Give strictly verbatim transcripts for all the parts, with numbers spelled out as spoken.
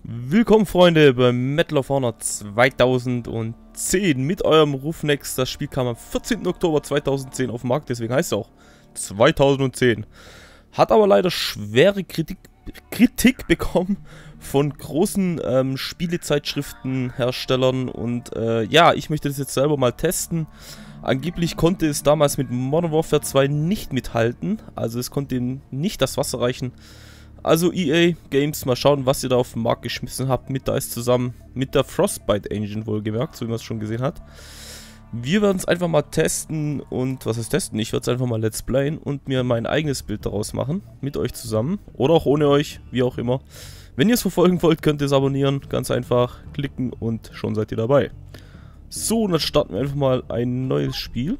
Willkommen Freunde bei Medal of Honor zweitausendzehn mit eurem Roughnecks. Das Spiel kam am vierzehnten Oktober zweitausendzehn auf den Markt, deswegen heißt es auch zweitausendzehn. Hat aber leider schwere Kritik, Kritik bekommen von großen ähm, Spielezeitschriftenherstellern und äh, ja, ich möchte das jetzt selber mal testen. Angeblich konnte es damals mit Modern Warfare zwei nicht mithalten, also es konnte ihm nicht das Wasser reichen. Also E A Games, mal schauen, was ihr da auf den Markt geschmissen habt mit DICE zusammen, mit der Frostbite Engine wohlgemerkt, so wie man es schon gesehen hat. Wir werden es einfach mal testen und, was heißt testen? Ich werde es einfach mal let's playen und mir mein eigenes Bild daraus machen, mit euch zusammen oder auch ohne euch, wie auch immer. Wenn ihr es verfolgen wollt, könnt ihr es abonnieren, ganz einfach klicken und schon seid ihr dabei. So, und dann starten wir einfach mal ein neues Spiel.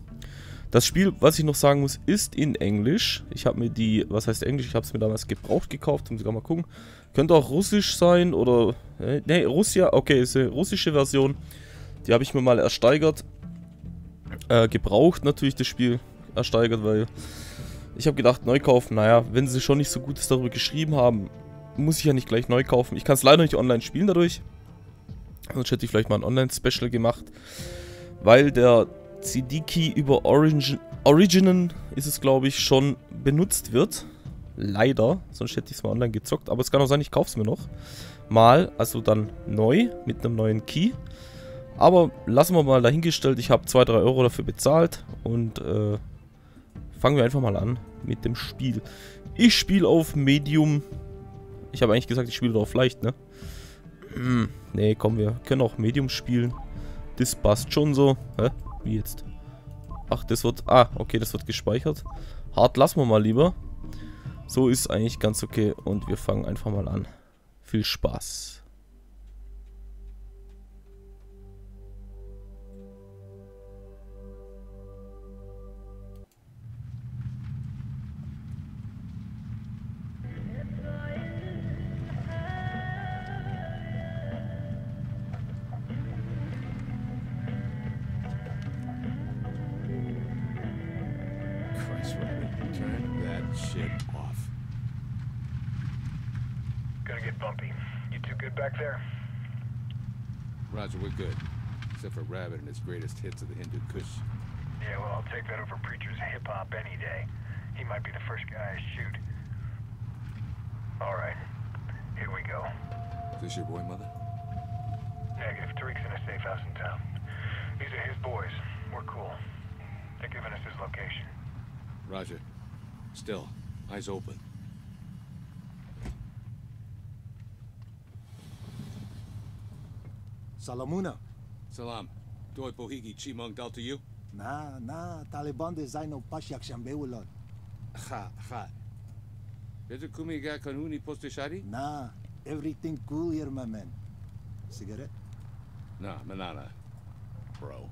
Das Spiel, was ich noch sagen muss, ist in Englisch. Ich habe mir die, was heißt Englisch? Ich habe es mir damals gebraucht gekauft, muss ich mal gucken. Könnte auch Russisch sein oder, äh, ne, Russia, okay, ist eine russische Version. Die habe ich mir mal ersteigert. Äh, gebraucht natürlich das Spiel ersteigert, weil ich habe gedacht, neu kaufen, naja, wenn sie schon nicht so Gutes darüber geschrieben haben, muss ich ja nicht gleich neu kaufen. Ich kann es leider nicht online spielen dadurch. Sonst hätte ich vielleicht mal ein Online-Special gemacht, weil der C D-Key über Origin, Originen ist es, glaube ich, schon benutzt wird. Leider, sonst hätte ich es mal online gezockt. Aber es kann auch sein, ich kaufe es mir noch mal, also dann neu, mit einem neuen Key. Aber lassen wir mal dahingestellt, ich habe zwei, drei Euro dafür bezahlt. Und äh, fangen wir einfach mal an mit dem Spiel. Ich spiele auf Medium. Ich habe eigentlich gesagt, ich spiele auf leicht, ne? Hm, nee, komm, wir können auch Medium spielen. Das passt schon so. Hä? Wie jetzt? Ach, das wird... Ah, okay, das wird gespeichert. Hart lassen wir mal lieber. So ist eigentlich ganz okay. Und wir fangen einfach mal an. Viel Spaß. Turn that shit off. Gonna get bumpy. You two good back there? Roger, we're good. Except for Rabbit and his greatest hits of the Hindu Kush. Yeah, well, I'll take that over Preacher's hip-hop any day. He might be the first guy I shoot. Alright, here we go. Is this your boy, Mother? Negative. Tariq's in a safe house in town. These are his boys. We're cool. They're giving us his location. Roger. Still. Eyes open. Salamuna. Salam. Doi Bohigi Chimong Dal to you? Na, na, Taliban de zaino pasyak shambeulot. Ha, ha. Better kumiga kanuni poste shari? Na, everything cool here, my man. Cigarette? Nah, manana. Bro.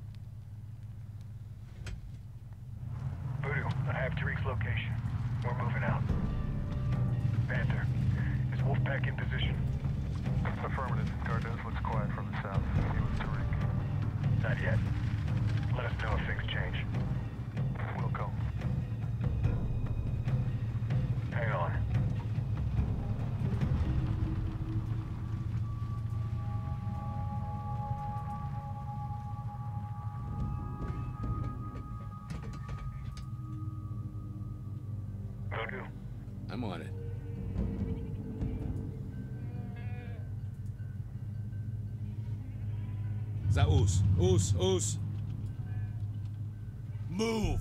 Voodoo, I have Tariq's location. We're moving out. Panther, is Wolfpack in position? Affirmative. Cardoz looks quiet from the south. He was Tariq. Not yet. Let us know if things change. We'll go. Hang on. Voodoo. I'm on it. Zaus. Us, us. Move!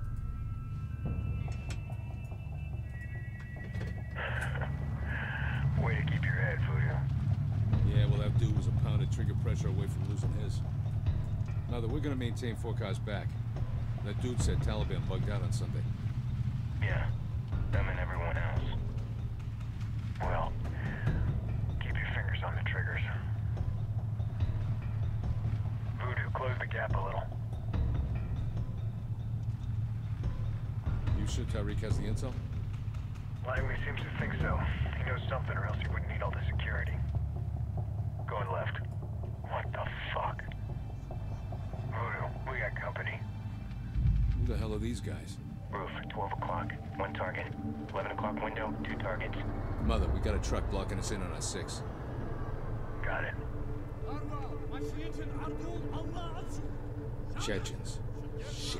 Way to keep your head, Voodoo. Yeah, well, that dude was a pound of trigger pressure away from losing his. Mother, we're gonna maintain four cars back. That dude said Taliban bugged out on Sunday. Yeah, them and everyone else. Well, keep your fingers on the triggers. Voodoo, close the gap a little. You sure Tariq has the intel? Langley seems to think so. He knows something or else he wouldn't need all the security. Going left. What the fuck? Voodoo, we got company. Who the hell are these guys? Roof, twelve o'clock. One target. eleven o'clock window, two targets. Mother, we got a truck blocking us in on our six. Got it. Chechens. Shit.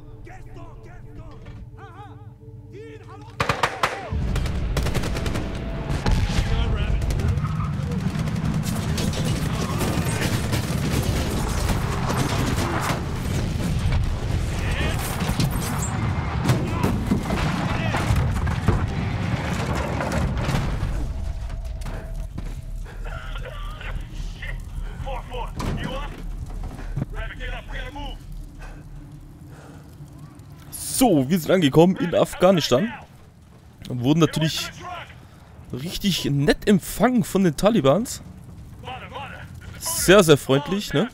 So, wir sind angekommen in Afghanistan. Und wurden natürlich richtig nett empfangen von den Talibans. Sehr, sehr freundlich, ne?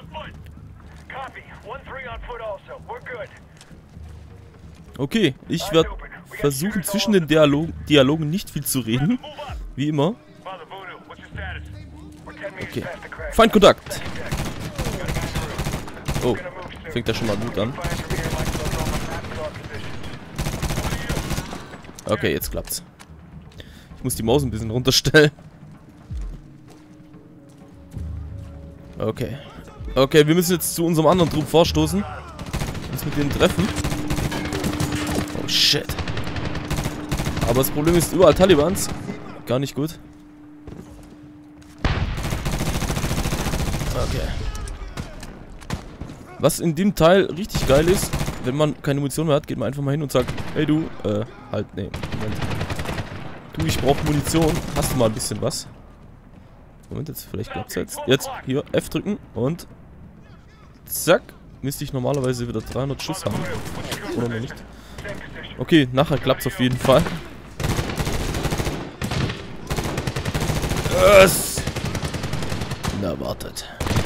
Okay, ich werde versuchen, zwischen den Dialogen, Dialogen nicht viel zu reden. Wie immer. Okay. Feindkontakt. Oh, fängt ja schon mal gut an. Okay, jetzt klappt's. Ich muss die Maus ein bisschen runterstellen. Okay. Okay, wir müssen jetzt zu unserem anderen Trupp vorstoßen. Uns mit denen treffen. Oh shit. Aber das Problem ist, überall Talibans. Gar nicht gut. Okay. Was in dem Teil richtig geil ist, wenn man keine Munition mehr hat, geht man einfach mal hin und sagt, hey du, äh, halt, nee, Moment. Du, ich brauche Munition. Hast du mal ein bisschen was? Moment, jetzt, vielleicht klappt's jetzt. Jetzt, hier, F drücken und zack. Müsste ich normalerweise wieder dreihundert Schuss haben. Oder noch nicht? Okay, nachher klappt's auf jeden Fall. Yes! Na, wartet.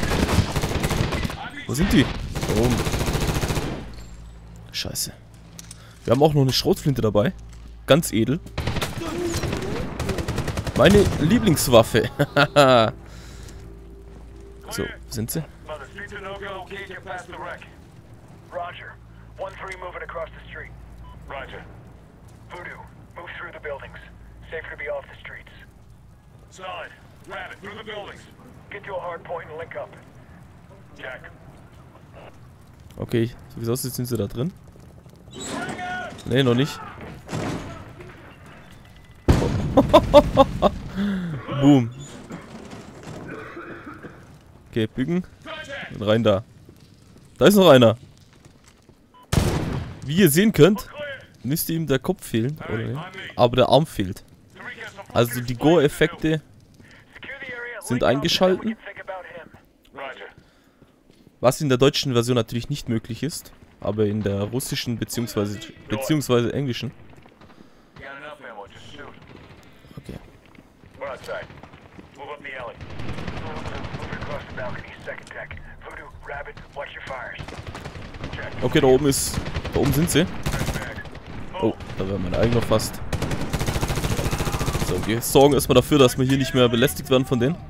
Wo sind die? Da oben. Scheiße. Wir haben auch noch eine Schrotflinte dabei. Ganz edel. Meine Lieblingswaffe. So, sind sie? Roger. one three moving across the street. Roger. Voodoo, move through the buildings. Safer to be off the streets. Solid. Rabbit, through the buildings. Get to a hard point and link up. Jack. Okay, so wie es aussieht, sind sie da drin. Ne, noch nicht. Boom. Okay, bücken. Und rein da. Da ist noch einer. Wie ihr sehen könnt, müsste ihm der Kopf fehlen, oder nicht? Aber der Arm fehlt. Also die Gore-Effekte sind eingeschalten. Was in der deutschen Version natürlich nicht möglich ist, aber in der russischen bzw. beziehungsweise englischen. Okay. Okay, da oben ist. Da oben sind sie. Oh, da wäre mein eigener fast. So, wir sorgen erstmal dafür, dass wir hier nicht mehr belästigt werden von denen.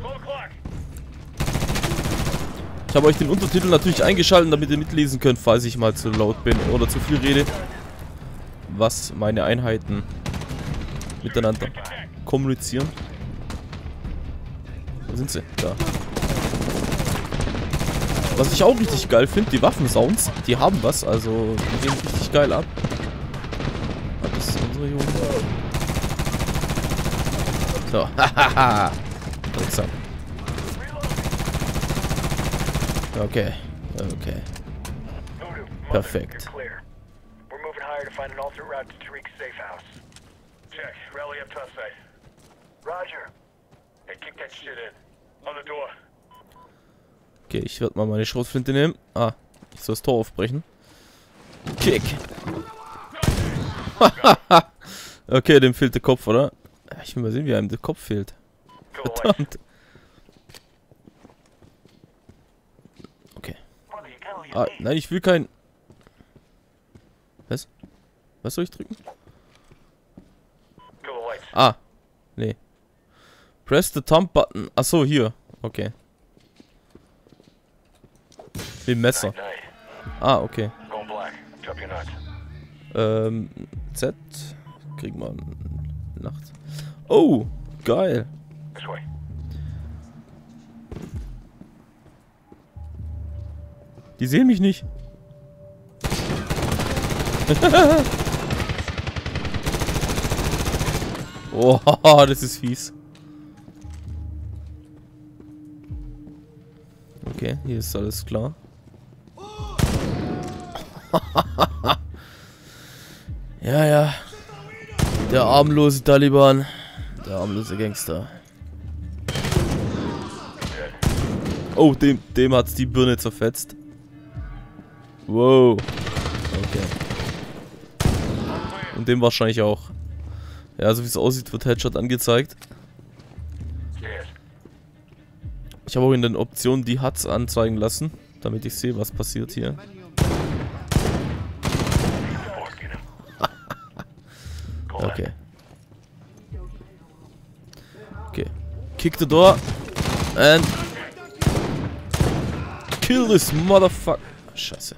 Ich habe euch den Untertitel natürlich eingeschaltet, damit ihr mitlesen könnt, falls ich mal zu laut bin oder zu viel rede. Was meine Einheiten miteinander kommunizieren. Wo sind sie? Da. Was ich auch richtig geil finde, die Waffensounds, die haben was, also die gehen richtig geil ab. Das ist unsere Junge. So, hahaha. Drecksack. Okay, okay. Perfekt. Okay, ich werde mal meine Schrotflinte nehmen. Ah, ich soll das Tor aufbrechen. Kick. Okay, dem fehlt der Kopf, oder? Ich will mal sehen, wie einem der Kopf fehlt. Verdammt. Okay. Ah, nein, ich will kein... Was? Was soll ich drücken? Ah, nee. Press the thumb button. Achso, hier. Okay. Mit dem Messer. Ah, okay. Ähm, Z. Kriegen wir Nacht. Oh, geil. This way. Die sehen mich nicht. Oh, das ist fies. Okay, hier ist alles klar. Ja, ja. Der armlose Taliban. Der armlose Gangster. Oh, dem, dem hat's die Birne zerfetzt. Wow. Okay. Und dem wahrscheinlich auch. Ja, so wie es aussieht, wird Headshot angezeigt. Ich habe auch in den Optionen die H U Ds anzeigen lassen, damit ich sehe, was passiert hier. Okay. Okay. Kick the door. And kill this motherfucker. Scheiße.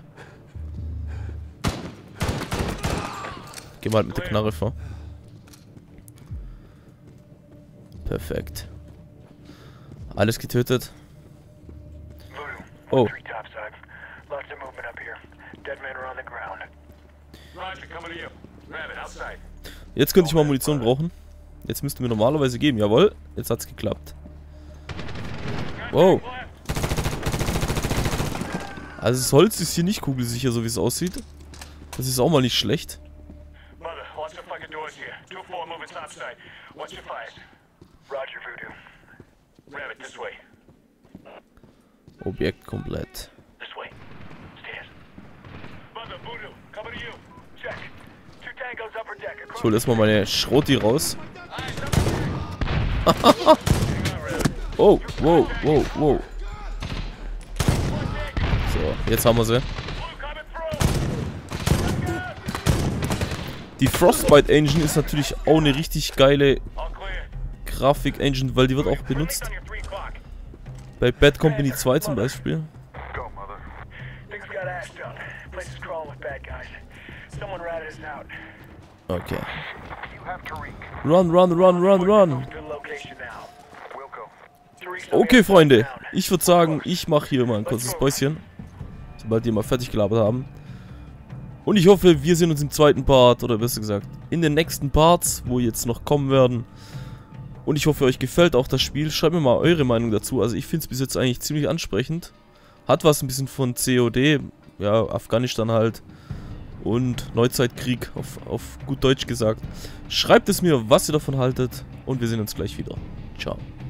Geh mal mit der Knarre vor. Perfekt. Alles getötet. Oh. Jetzt könnte ich mal Munition brauchen. Jetzt müsste mir normalerweise geben. Jawohl, jetzt hat's geklappt. Wow. Also das Holz ist hier nicht kugelsicher, so wie es aussieht. Das ist auch mal nicht schlecht. Objekt komplett. Ich hole erstmal meine Schroti raus. Oh, wow, wow, wow. So, jetzt haben wir sie. Die Frostbite Engine ist natürlich auch eine richtig geile Grafik-Engine, weil die wird auch benutzt. Bei Bad Company zwei zum Beispiel. Okay. Run, run, run, run, run. Okay, Freunde. Ich würde sagen, ich mache hier mal ein kurzes Päuschen. Sobald die mal fertig gelabert haben. Und ich hoffe, wir sehen uns im zweiten Part, oder besser gesagt, in den nächsten Parts, wo jetzt noch kommen werden. Und ich hoffe, euch gefällt auch das Spiel. Schreibt mir mal eure Meinung dazu. Also ich finde es bis jetzt eigentlich ziemlich ansprechend. Hat was ein bisschen von C O D. Ja, Afghanistan halt. Und Neuzeitkrieg, auf, auf gut Deutsch gesagt. Schreibt es mir, was ihr davon haltet. Und wir sehen uns gleich wieder. Ciao.